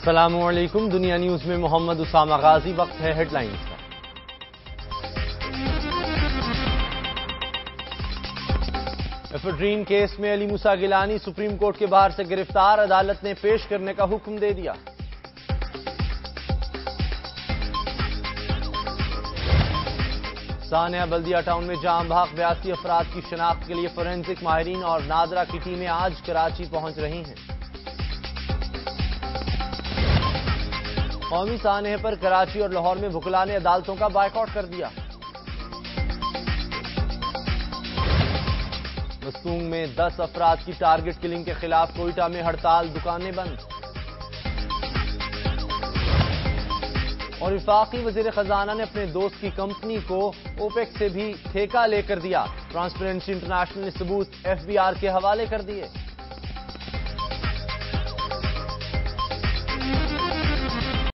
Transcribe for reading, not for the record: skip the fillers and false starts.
السلام علیکم، دنیا نیوز میں محمد اسامہ غازی۔ وقت ہے ہیڈ لائنز کا۔ ایفڈرین کیس میں علی موسیٰ گیلانی سپریم کورٹ کے باہر سے گرفتار، عدالت نے پیش کرنے کا حکم دے دیا۔ سانحہ بلدیہ ٹاؤن میں جام بحق 82 افراد کی شناخت کے لیے فورینسک ماہرین اور نادرا کی ٹیمیں آج کراچی پہنچ رہی ہیں۔ قومی سانحے پر کراچی اور لاہور میں وکلاء نے عدالتوں کا بائیکاٹ کر دیا۔ مستونگ میں 10 افراد کی ٹارگٹ کلنگ کے خلاف کوئٹہ میں ہڑتال، دکانیں بند۔ اور وفاقی وزیر خزانہ نے اپنے دوست کی کمپنی کو اوپیک سے بھی ٹھیکہ لے کر دیا۔ ٹرانسپیرنسی انٹرنیشنل نے ثبوت FBR کے حوالے کر دیے۔